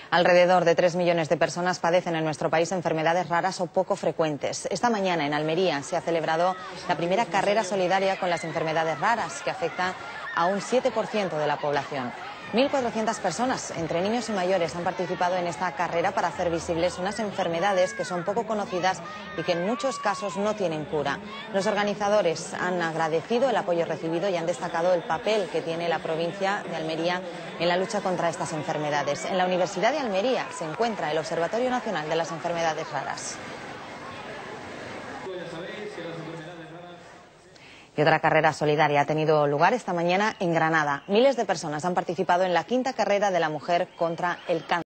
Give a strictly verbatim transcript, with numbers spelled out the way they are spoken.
Alrededor de tres millones de personas padecen en nuestro país enfermedades raras o poco frecuentes. Esta mañana en Almería se ha celebrado la primera carrera solidaria con las enfermedades raras, que afecta a un siete por ciento de la población. mil cuatrocientas personas, entre niños y mayores, han participado en esta carrera para hacer visibles unas enfermedades que son poco conocidas y que en muchos casos no tienen cura. Los organizadores han agradecido el apoyo recibido y han destacado el papel que tiene la provincia de Almería en la lucha contra estas enfermedades. En la Universidad de Almería se encuentra el Observatorio Nacional de las Enfermedades Raras. Y otra carrera solidaria ha tenido lugar esta mañana en Granada. Miles de personas han participado en la quinta carrera de la mujer contra el cáncer.